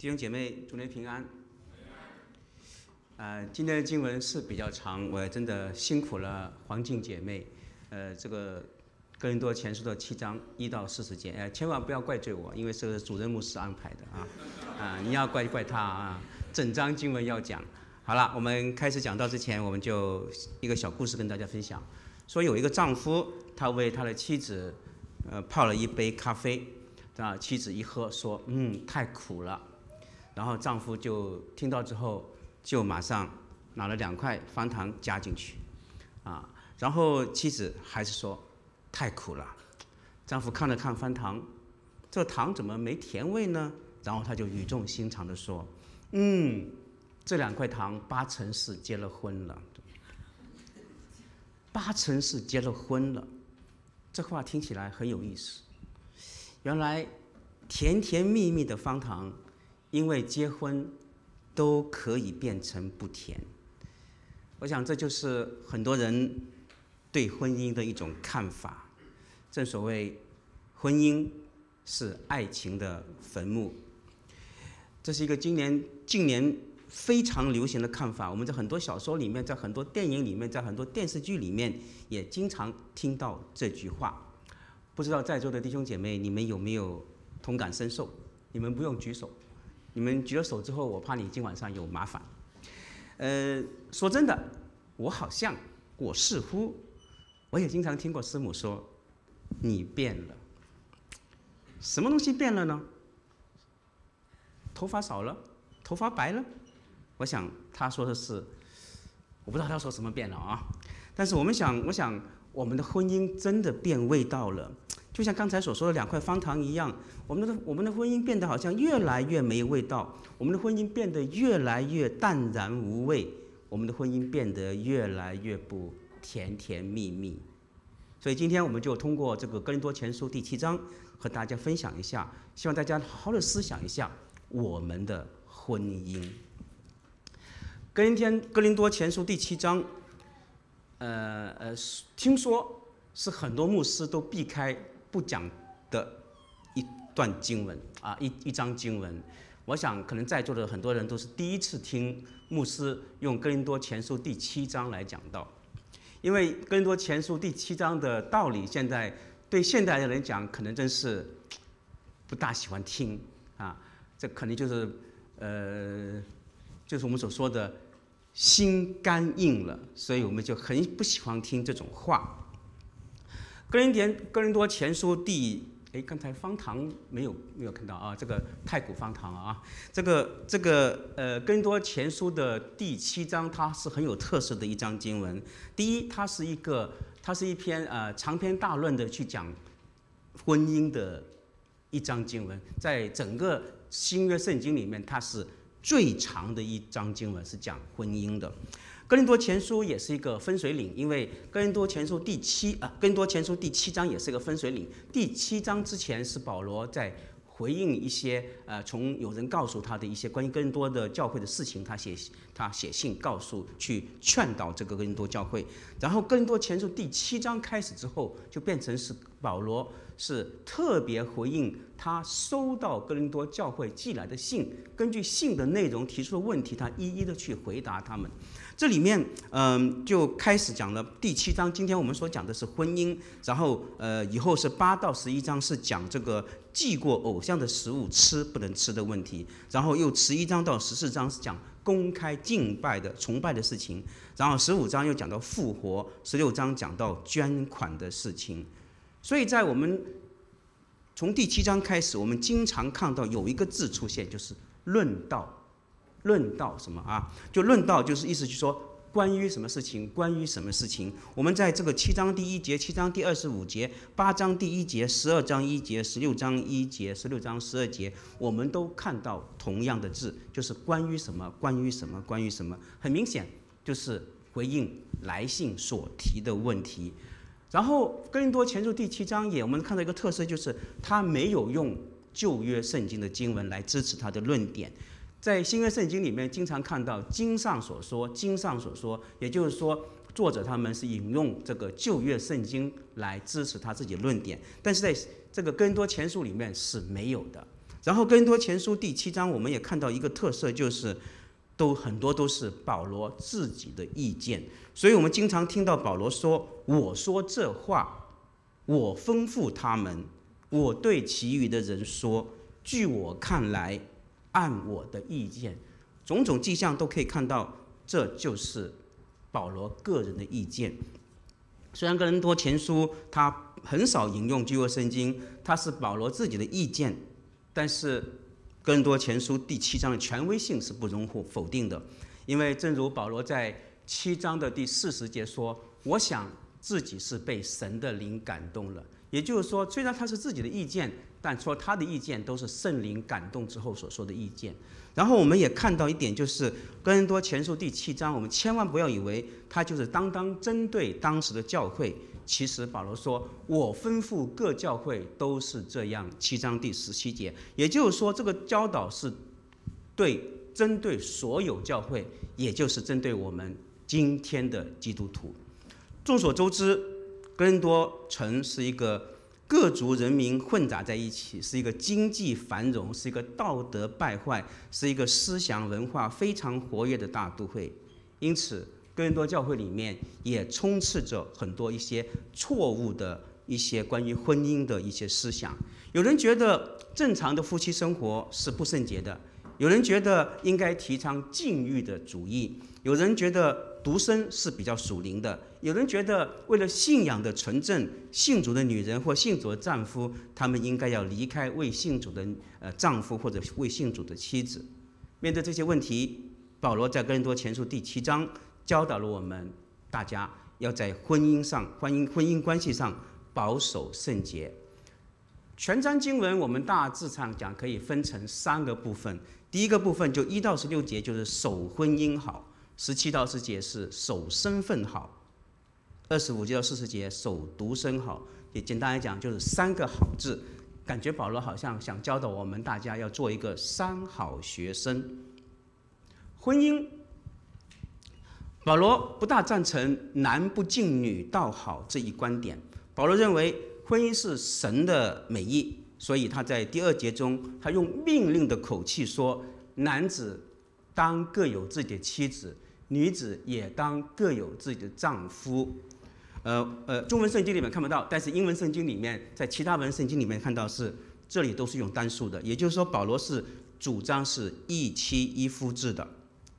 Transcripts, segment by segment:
弟兄姐妹，祝您平安。今天的经文是比较长，我真的辛苦了黄静姐妹。这个哥林多前书的7章1到40节，千万不要怪罪我，因为是主任牧师安排的啊。你要怪他啊，整章经文要讲。好了，我们开始讲到之前，我们就一个小故事跟大家分享。说有一个丈夫，他为他的妻子泡了一杯咖啡，妻子一喝说太苦了，然后丈夫就听到之后就马上拿了2块方糖加进去，然后妻子还是说太苦了，丈夫看了看方糖，这糖怎么没甜味呢？然后他就语重心长地说，这2块糖8成是结了婚了，8成是结了婚了。这话听起来很有意思。原来甜甜蜜蜜的方糖，因为结婚都可以变成不甜。我想这就是很多人对婚姻的一种看法。正所谓，婚姻是爱情的坟墓。这是一个近年非常流行的看法。我们在很多小说里面，在很多电影里面，在很多电视剧里面，也经常听到这句话。不知道在座的弟兄姐妹，你们有没有同感深受？你们不用举手，你们举了手之后，我怕你今晚上有麻烦。说真的，我似乎，我也经常听过师母说，你变了。什么东西变了呢？头发少了，头发白了。我想他说的是，我不知道他说什么变了啊。但是我想我们的婚姻真的变味道了。就像刚才所说的2块方糖一样，我们的婚姻变得好像越来越没味道，我们的婚姻变得越来越淡然无味，我们的婚姻变得越来越不甜甜蜜蜜。所以今天我们就通过这个哥林多前书第7章和大家分享一下，希望大家好好的思想一下我们的婚姻。哥林多前书第7章，听说是很多牧师都避开不讲的一段经文啊，一章经文。我想可能在座的很多人都是第一次听牧师用哥林多前书第7章来讲道，因为哥林多前书第7章的道理，现在对现代的人讲，可能真是不大喜欢听啊。这可能就是我们所说的心肝硬了，所以我们就很不喜欢听这种话。哥林多前书刚才方糖没有看到啊，这个太古方糖啊，哥林多前书的第7章，它是很有特色的一章经文。第一，它是一篇长篇大论的去讲婚姻的一章经文，在整个新约圣经里面，它是最长的一章经文，是讲婚姻的。哥林多前书也是一个分水岭，因为哥林多前书第7章也是一个分水岭。第7章之前是保罗在回应一些从有人告诉他的一些关于哥林多的教会的事情，他写信告诉去劝导这个哥林多教会。然后哥林多前书第7章开始之后，就变成是保罗是特别回应他收到哥林多教会寄来的信，根据信的内容提出的问题，他一一的去回答他们。这里面就开始讲了第7章，今天我们所讲的是婚姻，然后以后是8到11章是讲这个祭过偶像的食物吃不能吃的问题，然后又11章到14章是讲公开敬拜的崇拜的事情，然后15章又讲到复活，16章讲到捐款的事情。所以在我们从第7章开始，我们经常看到有一个字出现，就是论道。论道什么啊？就论道就是意思就是说关于什么事情，关于什么事情。我们在这个7章第1节、7章第25节、8章第1节、12章1节、16章1节、16章12节，我们都看到同样的字，就是关于什么，关于什么，关于什么。很明显就是回应来信所提的问题。然后哥林多前书第7章我们看到一个特色，就是他没有用旧约圣经的经文来支持他的论点。在新约圣经里面，经常看到经上所说，也就是说，作者他们是引用这个旧约圣经来支持他自己的论点，但是在这个哥林多前书里面是没有的。 然后哥林多前书第7章，我们也看到一个特色，就是很多都是保罗自己的意见，所以我们经常听到保罗说：“我说这话，我吩咐他们，我对其余的人说，据我看来，按我的意见。”种种迹象都可以看到，这就是保罗个人的意见。虽然哥林多前书他很少引用旧约圣经，它是保罗自己的意见，但是哥林多前书第7章的权威性是不容否定的，因为正如保罗在7章的第40节说：“我想自己是被神的灵感动了。”也就是说，虽然他是自己的意见，但说他的意见都是圣灵感动之后所说的意见。然后我们也看到一点，就是哥林多前书第7章，我们千万不要以为他就是单针对当时的教会。其实保罗说：“我吩咐各教会都是这样。”7章第17节，也就是说，这个教导是针对所有教会，也就是针对我们今天的基督徒。众所周知，哥林多城是一个各族人民混杂在一起，是一个经济繁荣，是一个道德败坏，是一个思想文化非常活跃的大都会。因此，哥林多教会里面也充斥着很多一些错误的一些关于婚姻的一些思想。有人觉得正常的夫妻生活是不圣洁的，有人觉得应该提倡禁欲的主义，有人觉得独身是比较属灵的，有人觉得为了信仰的纯正，信主的女人或信主的丈夫，他们应该要离开未信主的丈夫或者未信主的妻子。面对这些问题，保罗在哥林多前书第7章教导了我们大家要在婚姻关系上保守圣洁。全章经文我们大致上讲可以分成3个部分。第一个部分就1到16节就是守婚姻好，17到20节是守身份好，25节到40节守独身好。也简单来讲就是3个好字，感觉保罗好像想教导我们大家要做一个3好学生。婚姻，保罗不大赞成男不敬女倒好这一观点。保罗认为婚姻是神的美意，所以他在第2节中，他用命令的口气说：男子当各有自己的妻子，女子也当各有自己的丈夫。中文圣经里面看不到，但是英文圣经里面，在其他文圣经里面看到是这里都是用单数的，也就是说保罗是主张是一妻一夫制的。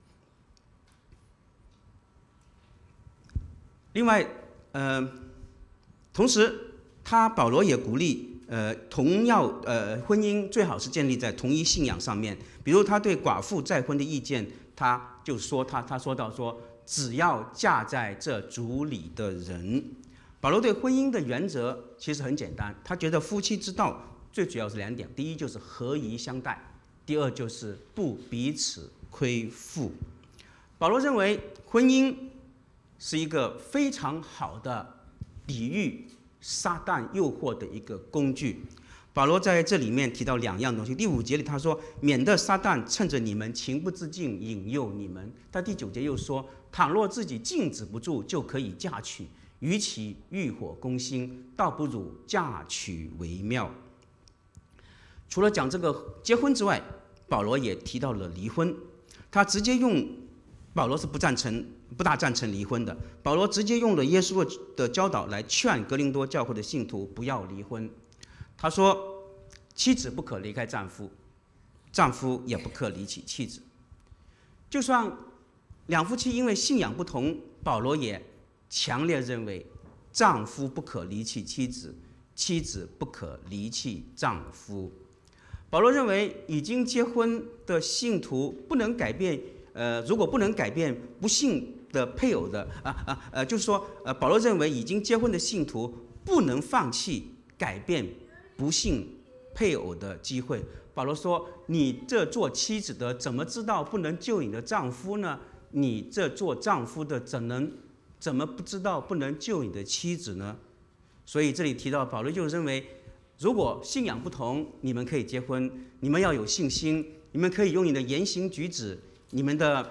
另外，同时保罗也鼓励婚姻最好是建立在同一信仰上面。比如他对寡妇再婚的意见，他就说他说到说，只要嫁在这主里的人。保罗对婚姻的原则其实很简单，他觉得夫妻之道最主要是2点：第一就是合宜相待，第二就是不彼此亏负。保罗认为婚姻是一个非常好的抵御撒旦诱惑的一个工具。保罗在这里面提到2样东西。第5节里他说：免得撒旦趁着你们情不自禁引诱你们。他第9节又说：倘若自己禁止不住，就可以嫁娶，与其欲火攻心，倒不如嫁娶为妙。除了讲这个结婚之外，保罗也提到了离婚。他直接保罗是不大赞成离婚的。保罗直接用了耶稣的教导来劝哥林多教会的信徒不要离婚。他说：妻子不可离开丈夫，丈夫也不可离弃妻子。就算两夫妻因为信仰不同，保罗也强烈认为丈夫不可离弃妻子，妻子不可离弃丈夫。保罗认为已经结婚的信徒不能改变，如果不能改变不信的配偶的，就是说，保罗认为已经结婚的信徒不能放弃改变不信配偶的机会。保罗说：“你这做妻子的怎么知道不能救你的丈夫呢？你这做丈夫的怎么不知道不能救你的妻子呢？”所以这里提到保罗就认为，如果信仰不同，你们可以结婚，你们要有信心，你们可以用你的言行举止、你们的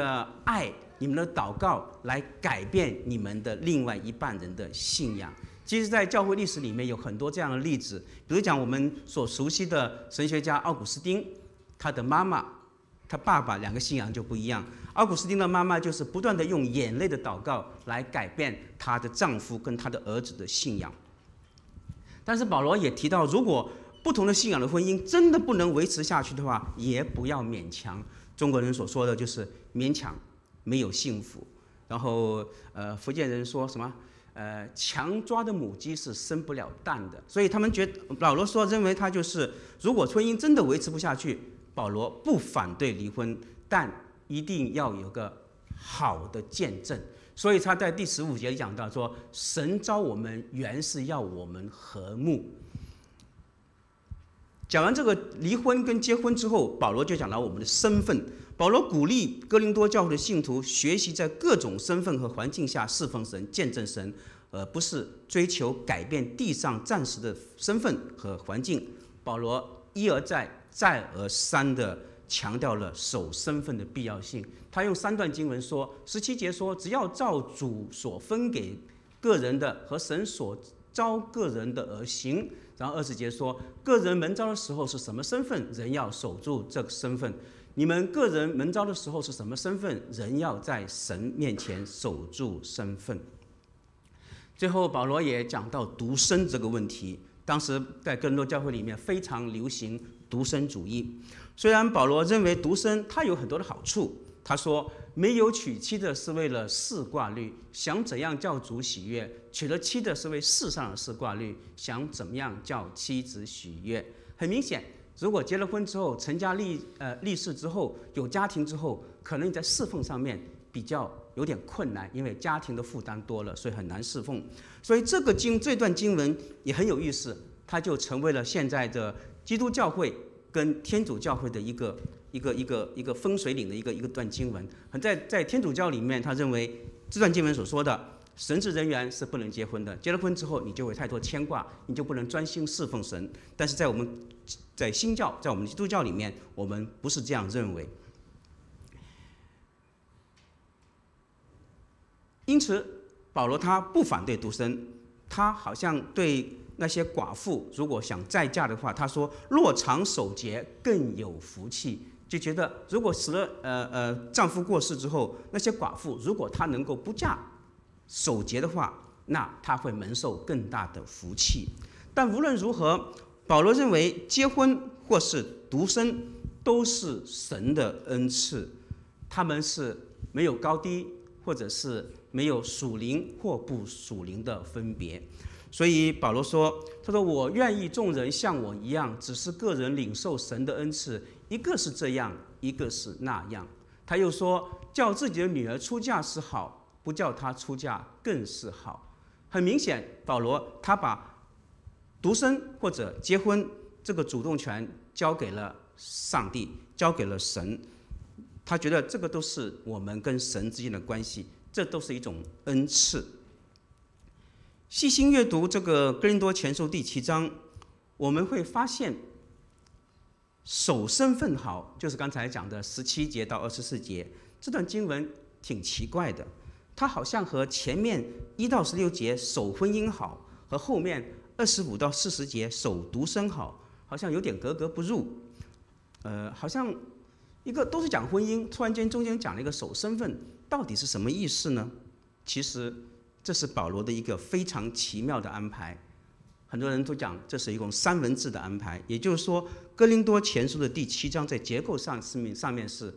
爱、你们的祷告来改变你们的另外一半人的信仰。 其实，在教会历史里面有很多这样的例子，比如讲我们所熟悉的神学家奥古斯丁，他的妈妈、他爸爸两个信仰就不一样。奥古斯丁的妈妈就是不断的用眼泪的祷告来改变她的丈夫跟她的儿子的信仰。但是保罗也提到，如果不同的信仰的婚姻真的不能维持下去的话，也不要勉强。中国人所说的就是勉强没有幸福。然后福建人说什么？强抓的母鸡是生不了蛋的。所以他们保罗认为他就是，如果婚姻真的维持不下去，保罗不反对离婚，但一定要有个好的见证。所以他在第15节讲到说，神召我们原是要我们和睦。讲完这个离婚跟结婚之后，保罗就讲到我们的身份。保罗鼓励哥林多教会的信徒学习在各种身份和环境下侍奉神、见证神，而不是追求改变地上暂时的身份和环境。保罗一而再、再而三地强调了守身份的必要性。他用3段经文说，17节说，只要照主所分给个人的和神所召个人的而行。然后20节说，个人蒙召的时候是什么身份，人要守住这个身份。你们个人蒙召的时候是什么身份，人要在神面前守住身份。最后保罗也讲到独身这个问题，当时在哥林多教会里面非常流行独身主义。虽然保罗认为独身它有很多的好处，他说没有娶妻的是为了事挂虑，想怎样叫主喜悦；娶了妻的是为世上的事挂虑，想怎么样叫妻子喜悦。很明显，如果结了婚之后，成家立室之后，有家庭之后，可能你在侍奉上面比较有点困难，因为家庭的负担多了，所以很难侍奉。所以这段经文也很有意思，它就成为了现在的基督教会跟天主教会的一个分水岭的一段经文。在天主教里面，他认为这段经文所说的神职人员是不能结婚的，结了婚之后你就会太多牵挂，你就不能专心侍奉神。但是在新教，在我们基督教里面，我们不是这样认为。因此保罗他不反对独身，他好像对那些寡妇如果想再嫁的话，他说若常守节更有福气。就觉得如果死了丈夫过世之后，那些寡妇如果她能够不嫁守节的话，那她会蒙受更大的福气。但无论如何，保罗认为结婚或是独身都是神的恩赐，他们是没有高低，或者是没有属灵或不属灵的分别。所以保罗说，他说我愿意众人像我一样，只是个人领受神的恩赐，一个是这样，一个是那样。他又说，叫自己的女儿出嫁是好，不叫她出嫁更是好。很明显，保罗他把独身或者结婚这个主动权交给了上帝，交给了神。他觉得这个都是我们跟神之间的关系，这都是一种恩赐。细心阅读这个哥林多前书第7章，我们会发现守身份好，就是刚才讲的17节到24节，这段经文挺奇怪的，它好像和前面1到16节守婚姻好，和后面25到40节守独身好，好像有点格格不入。好像一个都是讲婚姻，突然间中间讲了一个守身份，到底是什么意思呢？其实这是保罗的一个非常奇妙的安排。很多人都讲这是一种3文制的安排，也就是说哥林多前书的第7章在结构上面是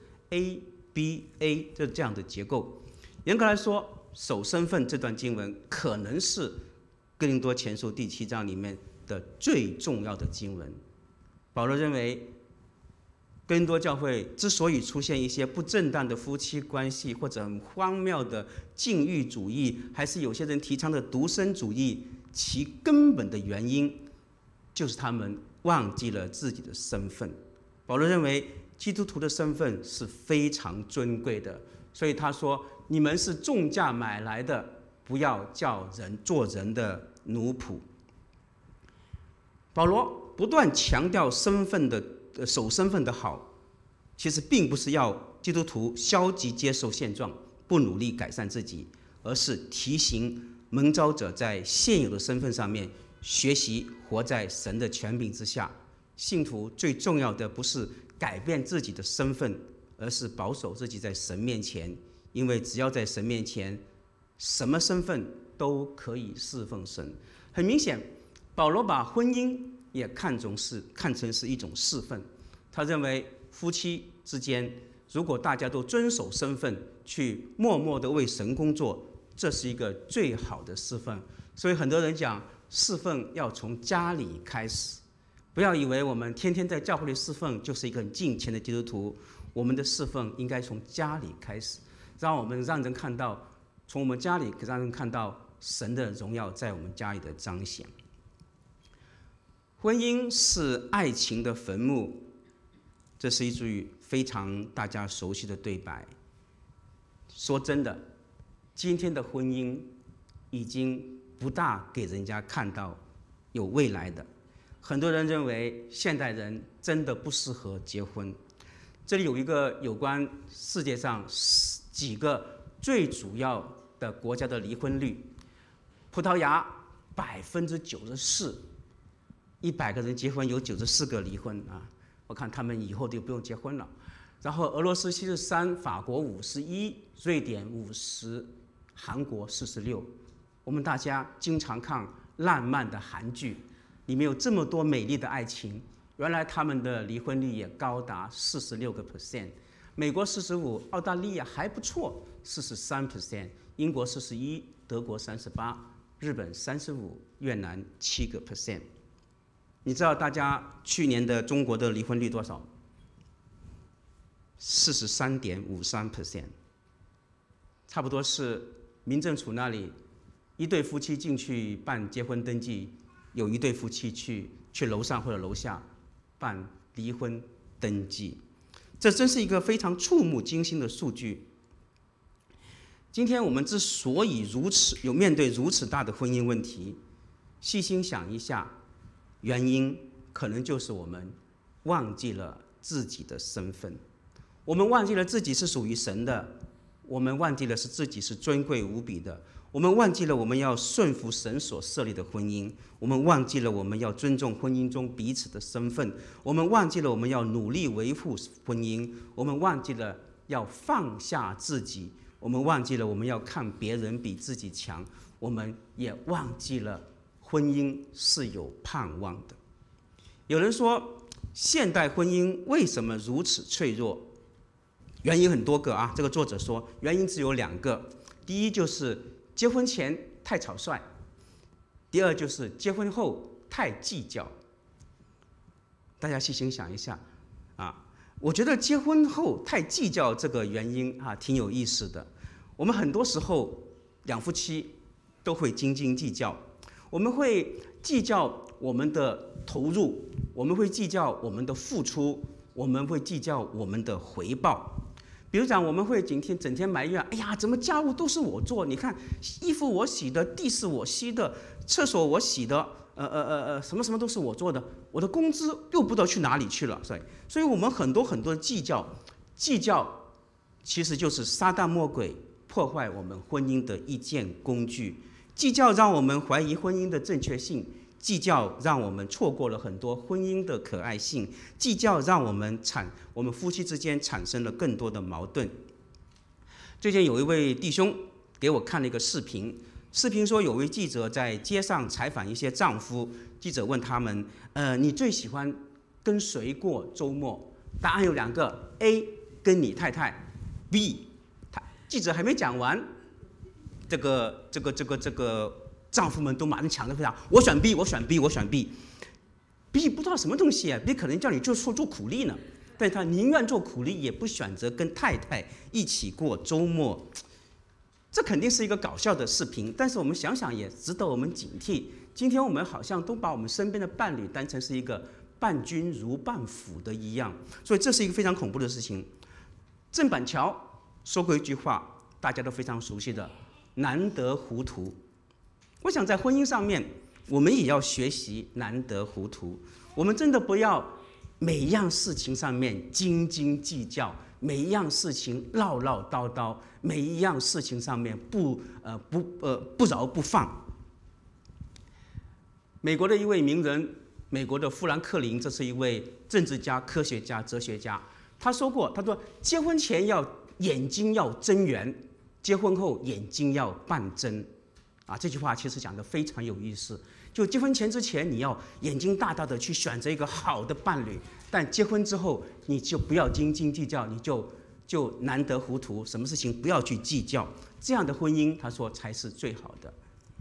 A、B、A 这样的结构。严格来说，守身份这段经文可能是哥林多前书第7章里面的最重要的经文。保罗认为哥林多教会之所以出现一些不正当的夫妻关系，或者很荒谬的禁欲主义，还是有些人提倡的独身主义，其根本的原因就是他们忘记了自己的身份。保罗认为基督徒的身份是非常尊贵的，所以他说你们是重价买来的，不要叫人做人的奴仆。保罗不断强调守身份的好，其实并不是要基督徒消极接受现状，不努力改善自己，而是提醒蒙召者在现有的身份上面学习活在神的权柄之下。信徒最重要的不是改变自己的身份，而是保守自己在神面前，因为只要在神面前，什么身份都可以侍奉神。很明显，保罗把婚姻也看成是一种侍奉。他认为夫妻之间，如果大家都遵守身份，去默默地为神工作，这是一个最好的侍奉。所以很多人讲侍奉要从家里开始，不要以为我们天天在教会里侍奉就是一个很敬虔的基督徒。我们的侍奉应该从家里开始，让人看到，从我们家里让人看到神的荣耀在我们家里的彰显。婚姻是爱情的坟墓，这是一句非常大家熟悉的对白。说真的，今天的婚姻已经不大给人家看到有未来的。很多人认为现代人真的不适合结婚。这里有一个有关世界上几个最主要的国家的离婚率。葡萄牙94%，100个人结婚有94个离婚啊！我看他们以后就不用结婚了。然后俄罗斯73%，法国51%，瑞典50%，韩国46%。我们大家经常看烂漫的韩剧，里面有这么多美丽的爱情。原来他们的离婚率也高达46%，美国45%，澳大利亚还不错43%，英国41%，德国38%，日本35%，越南7%。你知道大家去年的中国的离婚率多少？43.53%，差不多是民政处那里一对夫妻进去办结婚登记，有一对夫妻去楼上或者楼下办离婚登记，这真是一个非常触目惊心的数据。今天我们之所以面对如此大的婚姻问题，细心想一下，原因可能就是我们忘记了自己的身份，我们忘记了自己是属于神的，我们忘记了自己是尊贵无比的。我们忘记了我们要顺服神所设立的婚姻，我们忘记了我们要尊重婚姻中彼此的身份，我们忘记了我们要努力维护婚姻，我们忘记了要放下自己，我们忘记了我们要看别人比自己强，我们也忘记了婚姻是有盼望的。有人说，现代婚姻为什么如此脆弱？原因很多个啊。这个作者说，原因只有2个。第一就是结婚前太草率，第二就是结婚后太计较。大家细心想一下啊，我觉得结婚后太计较这个原因啊挺有意思的。我们很多时候两夫妻都会斤斤计较，我们会计较我们的投入，我们会计较我们的付出，我们会计较我们的回报。比如讲，我们会整天埋怨，哎呀，怎么家务都是我做？你看，衣服我洗的，地是我吸的，厕所我洗的，什么都是我做的，我的工资又不知道去哪里去了。所以我们很多的计较，其实就是撒旦魔鬼破坏我们婚姻的一件工具。计较让我们怀疑婚姻的正确性，计较让我们错过了很多婚姻的可爱性，计较让我们夫妻之间产生了更多的矛盾。最近有一位弟兄给我看了一个视频说有位记者在街上采访一些丈夫，记者问他们，你最喜欢跟谁过周末？答案有2个 ，A 跟你太太 ，B 记者还没讲完，这个丈夫们都马上抢着回答，我选 B， 我选 B， 我选 B。B 不知道什么东西啊 ，B 可能叫你做苦力呢，但他宁愿做苦力，也不选择跟太太一起过周末。这肯定是一个搞笑的视频，但是我们想想也值得我们警惕。今天我们好像都把我们身边的伴侣当成是一个伴君如伴虎的一样，所以这是一个非常恐怖的事情。郑板桥说过一句话，大家都非常熟悉的，难得糊涂。我想在婚姻上面，我们也要学习难得糊涂。我们真的不要每样事情上面斤斤计较， 每一样事情唠唠叨叨，每一样事情上面不饶不放。美国的一位名人，美国的富兰克林，这是一位政治家、科学家、哲学家。他说过，他说结婚前眼睛要睁圆，结婚后眼睛要半睁。这句话其实讲得非常有意思。就结婚前之前，你要眼睛大大的去选择一个好的伴侣，但结婚之后，你就不要斤斤计较，你就难得糊涂，什么事情不要去计较。这样的婚姻，他说才是最好的。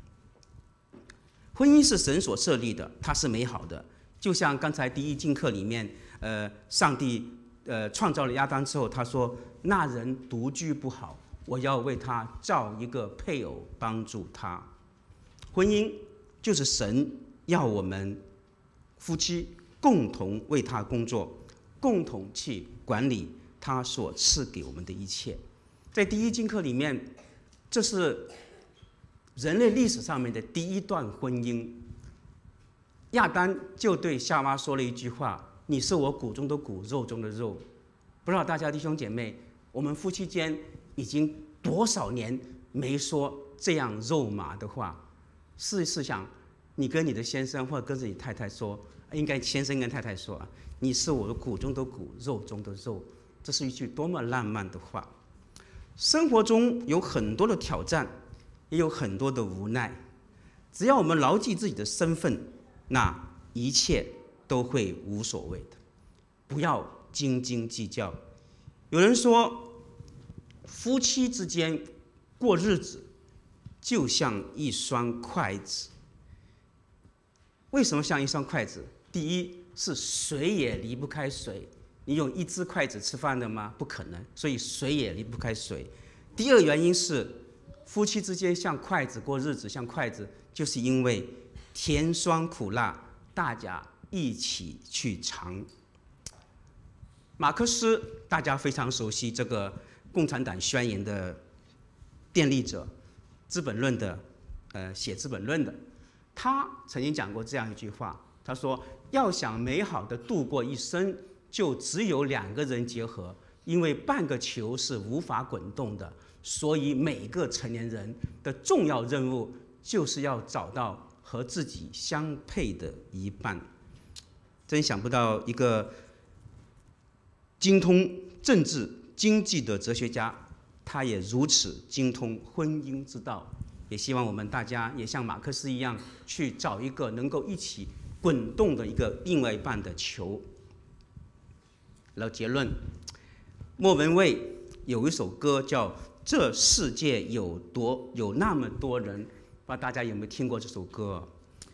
婚姻是神所设立的，它是美好的。就像刚才第一经课里面，上帝创造了亚当之后，他说：“那人独居不好，我要为他造一个配偶帮助他。”婚姻就是神要我们夫妻共同为他工作，共同去管理他所赐给我们的一切。在第一经课里面，这是人类历史上面的第一段婚姻。亚当就对夏娃说了一句话：“你是我骨中的骨，肉中的肉。”不知道大家弟兄姐妹，我们夫妻间已经多少年没说这样肉麻的话？试一试想，你跟你的先生或者跟着你太太说，应该先生跟太太说：“你是我的骨中的骨，肉中的肉。”这是一句多么浪漫的话！生活中有很多的挑战，也有很多的无奈。只要我们牢记自己的身份，那一切都会无所谓的。不要斤斤计较。有人说，夫妻之间过日子就像一双筷子。为什么像一双筷子？第一是水也离不开水。你用一只筷子吃饭的吗？不可能，所以水也离不开水。第二原因是，夫妻之间像筷子过日子，像筷子，就是因为甜酸苦辣，大家一起去尝。马克思大家非常熟悉，这个共产党宣言的奠立者，资本论的，写资本论的，他曾经讲过这样一句话，他说：“要想美好的度过一生，就只有两个人结合，因为半个球是无法滚动的，所以每个成年人的重要任务就是要找到和自己相配的一半。”真想不到一个精通政治经济的哲学家，他也如此精通婚姻之道。也希望我们大家也像马克思一样，去找一个能够一起滚动的另外一半的球。然后结论，莫文蔚有一首歌叫《这世界有那么多人》，不知道大家有没有听过这首歌？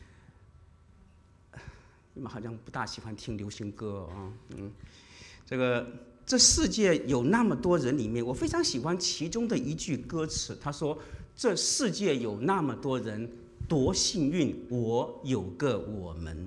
你们好像不大喜欢听流行歌啊，这世界有那么多人里面，我非常喜欢其中的一句歌词，他说：“这世界有那么多人，多幸运，我有个我们。”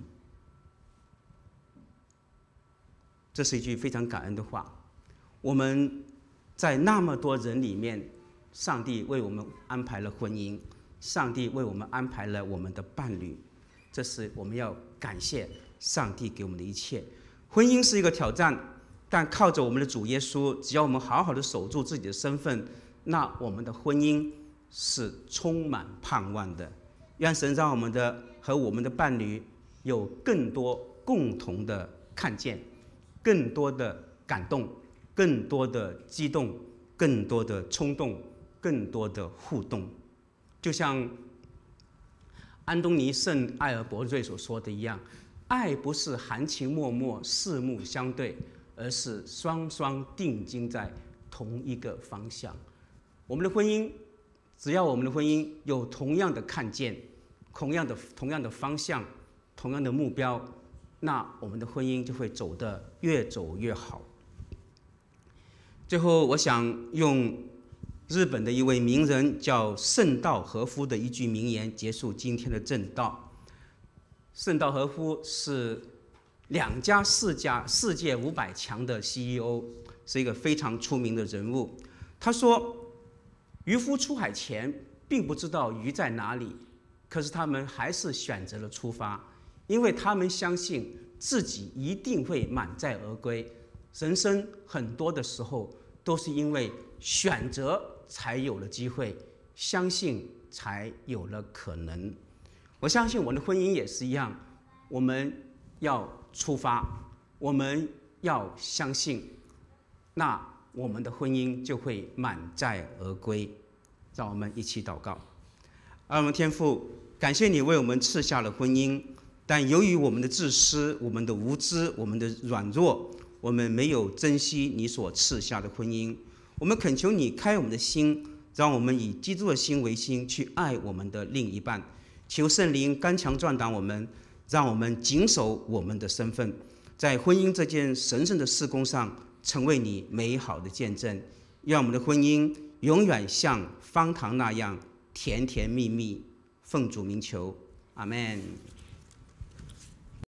这是一句非常感恩的话。我们在那么多人里面，上帝为我们安排了婚姻，上帝为我们安排了我们的伴侣，这是我们要感谢上帝给我们的一切。婚姻是一个挑战，但靠着我们的主耶稣，只要我们好好的守住自己的身份，那我们的婚姻是充满盼望的。愿神让我们和我们的伴侣有更多共同的看见，更多的感动，更多的激动，更多的冲动，更多的互动。就像安东尼·圣埃尔伯瑞所说的一样，爱不是含情脉脉、四目相对，而是双双定睛在同一个方向。我们的婚姻，只要我们的婚姻有同样的看见，同样的方向，同样的目标，那我们的婚姻就会越走越好。最后，我想用日本的一位名人叫圣道和夫的一句名言结束今天的正道。圣道和夫是2家世界500强的 CEO， 是一个非常出名的人物。他说，渔夫出海前并不知道鱼在哪里，可是他们还是选择了出发，因为他们相信自己一定会满载而归。 人生很多的时候都是因为选择才有了机会，相信才有了可能。我相信我的婚姻也是一样，我们要出发，我们要相信，那我们的婚姻就会满载而归。让我们一起祷告。我们天父，感谢你为我们赐下了婚姻，但由于我们的自私、我们的无知、我们的软弱，我们没有珍惜你所赐下的婚姻。我们恳求你开我们的心，让我们以基督的心为心，去爱我们的另一半。求圣灵刚强壮胆我们，让我们谨守我们的身份，在婚姻这件神圣的事工上，成为你美好的见证。让我们的婚姻永远像方糖那样甜甜蜜蜜。奉主名求，阿们。